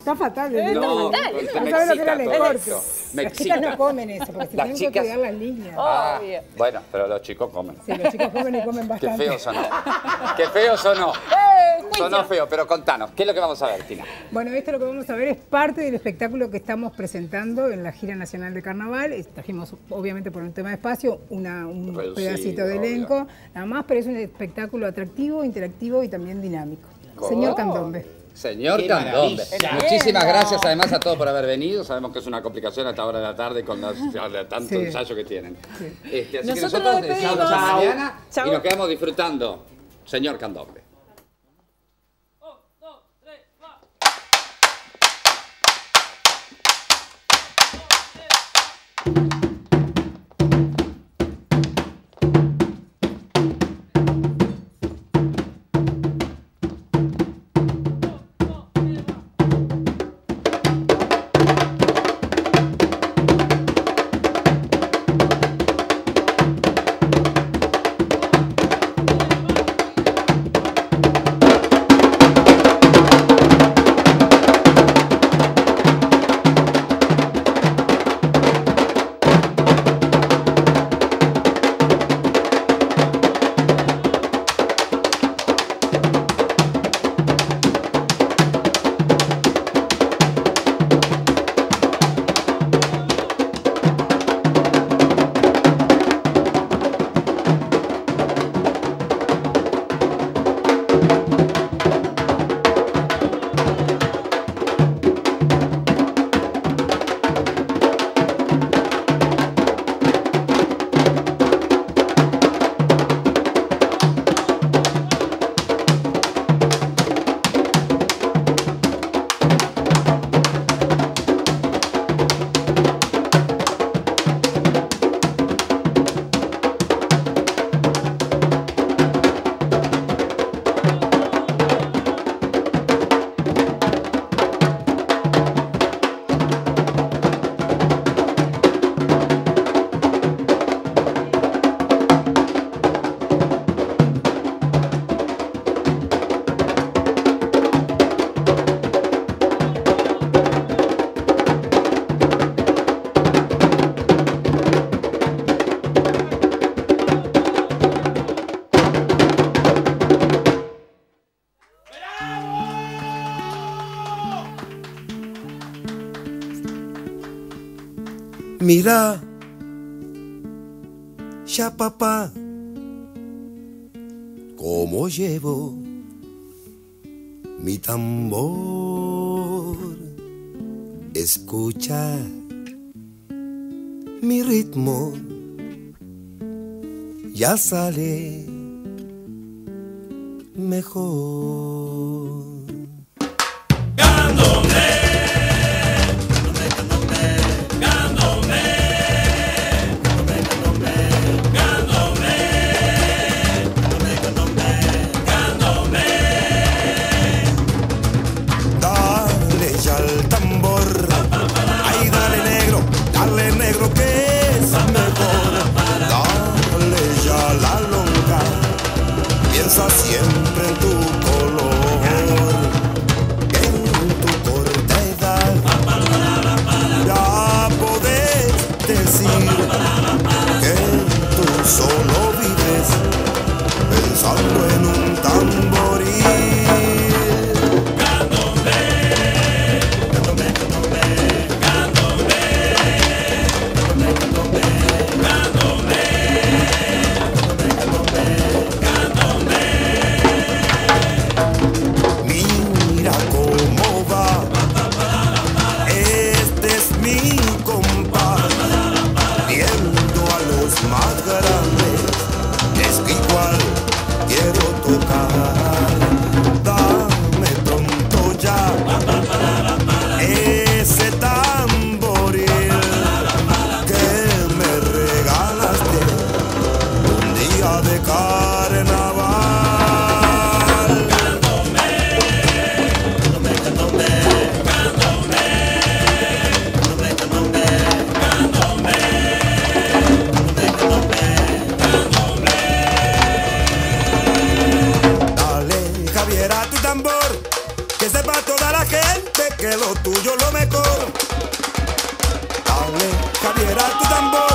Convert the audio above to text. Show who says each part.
Speaker 1: Está fatal.
Speaker 2: No,
Speaker 1: no sabes lo que era el escorte.
Speaker 2: Me
Speaker 1: Las chicas
Speaker 2: excita.
Speaker 1: no comen eso, porque se
Speaker 2: Las
Speaker 1: tienen
Speaker 2: chicas-
Speaker 1: que cuidar las líneas.
Speaker 2: Ah,
Speaker 3: Obvio.
Speaker 2: bueno, pero los chicos comen.
Speaker 1: Sí, los chicos comen y comen
Speaker 2: Qué
Speaker 1: bastante.
Speaker 2: feos sonó. Qué feos sonó.
Speaker 3: Juicio.
Speaker 2: Sonó feo, pero contanos, ¿qué es lo que vamos a ver, Tina?
Speaker 1: Bueno, esto lo que vamos a ver es parte del espectáculo que estamos presentando en la gira nacional de carnaval. Trajimos, obviamente por un tema de espacio, un
Speaker 2: Reducido,
Speaker 1: pedacito de
Speaker 2: obvio.
Speaker 1: elenco, nada más, pero es un espectáculo atractivo, interactivo y también dinámico. Señor Candombe.
Speaker 2: Señor
Speaker 4: Qué
Speaker 2: Candombe.
Speaker 4: maravilla.
Speaker 2: Muchísimas gracias además a todos por haber venido. Sabemos que es una complicación a esta hora de la tarde con tanto
Speaker 1: Sí.
Speaker 2: ensayo que tienen. Así que
Speaker 3: Nosotros
Speaker 2: nosotros
Speaker 3: nos
Speaker 2: les decimos
Speaker 3: despedimos.
Speaker 2: hasta mañana
Speaker 3: Chau.
Speaker 2: y nos quedamos disfrutando. Señor Candombe.
Speaker 5: Mira, ya papá, cómo llevo mi tambor. Escucha mi ritmo, ya sale mejor. Dale ya al tambor, ay dale negro que es mejor. Dale ya la longa, piensa siempre en tu color. tuyo lo mejor. Dale, Javiera, tu tambor.